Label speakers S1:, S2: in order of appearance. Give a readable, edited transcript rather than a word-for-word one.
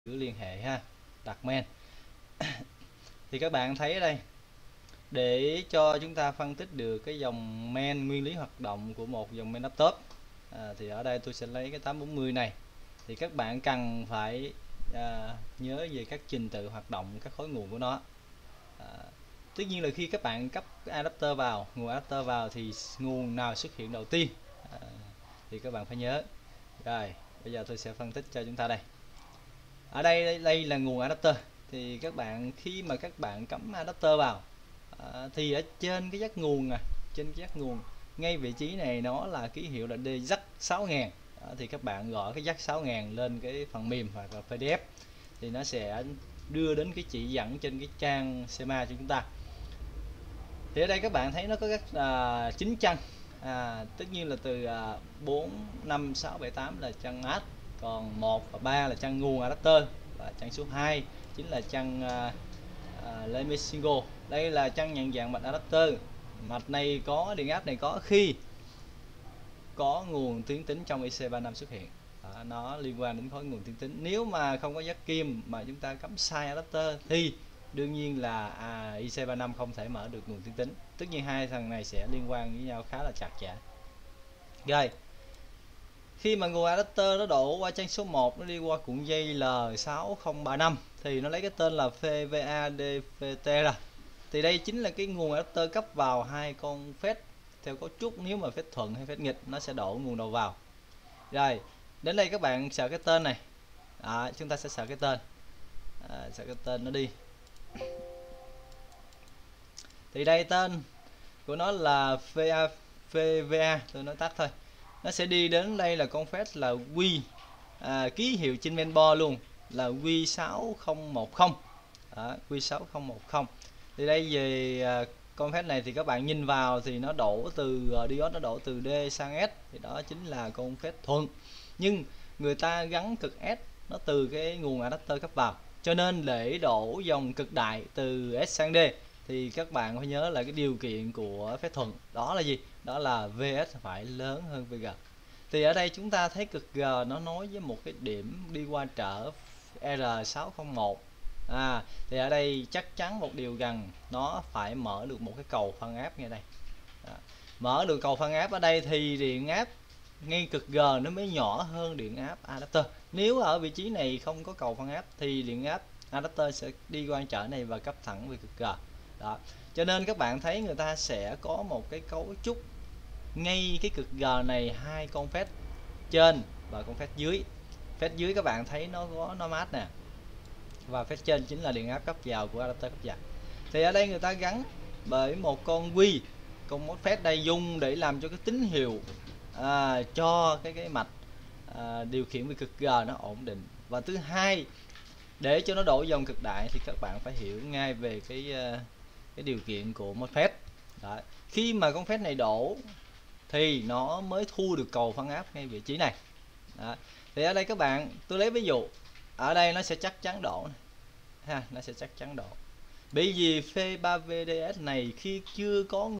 S1: cứ liên hệ ha, đặt main. Thì các bạn thấy ở đây, để cho chúng ta phân tích được cái dòng main nguyên lý hoạt động của một dòng main laptop, thì ở đây tôi sẽ lấy cái 840 này. Thì các bạn cần phải nhớ về các trình tự hoạt động, các khối nguồn của nó. Tất nhiên là khi các bạn cấp adapter vào, nguồn adapter vào thì nguồn nào xuất hiện đầu tiên thì các bạn phải nhớ. Rồi bây giờ tôi sẽ phân tích cho chúng ta đây. Ở đây là nguồn adapter. Thì các bạn khi mà các bạn cắm adapter vào thì ở trên cái jack nguồn trên cái jack nguồn ngay vị trí này nó là ký hiệu là jack 6000. Thì các bạn gõ cái jack 6000 lên cái phần mềm hoặc là PDF thì nó sẽ đưa đến cái chỉ dẫn trên cái trang schema cho chúng ta. Thì ở đây các bạn thấy nó có các 9 chân. Tất nhiên là từ 4, 5, 6, 7, 8 là chân mát, còn 1 và 3 là chân nguồn adapter, và chân số 2 chính là chân Lemmy Single. Đây là chân nhận dạng mạch adapter. Mạch này có điện áp này có khi có nguồn tuyến tính trong IC35 xuất hiện. Nó liên quan đến khối nguồn tuyến tính. Nếu mà không có jack kim mà chúng ta cắm sai adapter thì đương nhiên là IC35 không thể mở được nguồn tuyến tính. Tất nhiên hai thằng này sẽ liên quan với nhau khá là chặt chẽ. Rồi khi mà nguồn adapter nó đổ qua chân số 1, nó đi qua cuộn dây L6035 thì nó lấy cái tên là FVA-DVT ra. Thì đây chính là cái nguồn adapter cấp vào hai con phép theo cấu trúc. Nếu mà phép thuận hay phép nghịch nó sẽ đổ nguồn đầu vào. Rồi đến đây các bạn sợ cái tên này, chúng ta sẽ sợ cái tên, sợ cái tên nó đi. Thì đây tên của nó là VVA, tôi nói tắt thôi. Nó sẽ đi đến đây là con phép là Q, ký hiệu trên mainboard luôn là Q6010. Q6010. Thì đây về con phép này thì các bạn nhìn vào thì nó đổ từ diode, nó đổ từ D sang S, thì đó chính là con phép thuận. Nhưng người ta gắn cực S nó từ cái nguồn adapter cấp vào, cho nên để đổ dòng cực đại từ S sang D thì các bạn phải nhớ là cái điều kiện của phép thuận đó là gì? Đó là VS phải lớn hơn VG. Thì ở đây chúng ta thấy cực G nó nối với một cái điểm đi qua trở R601. Thì ở đây chắc chắn một điều rằng nó phải mở được một cái cầu phân áp ngay đây. Mở được cầu phân áp ở đây thì điện áp ngay cực G nó mới nhỏ hơn điện áp adapter. Nếu ở vị trí này không có cầu phân áp thì điện áp adapter sẽ đi qua trở này và cấp thẳng về cực G. Đó. Cho nên các bạn thấy người ta sẽ có một cái cấu trúc ngay cái cực G này, hai con phép trên và con phép dưới. Phép dưới các bạn thấy nó có nó mát nè, và phép trên chính là điện áp cấp vào của adapter cấp vào. Thì ở đây người ta gắn bởi một con Q, con MOSFET đây dùng để làm cho cái tín hiệu cho cái mạch điều khiển về cực G nó ổn định. Và thứ hai, để cho nó đổ dòng cực đại thì các bạn phải hiểu ngay về cái điều kiện của MOSFET. Đó. Khi mà con phép này đổ thì nó mới thu được cầu phân áp ngay vị trí này. Đó. Thì ở đây các bạn, tôi lấy ví dụ ở đây nó sẽ chắc chắn đổ ha, nó sẽ chắc chắn đổ. Bởi vì F3VDS này khi chưa có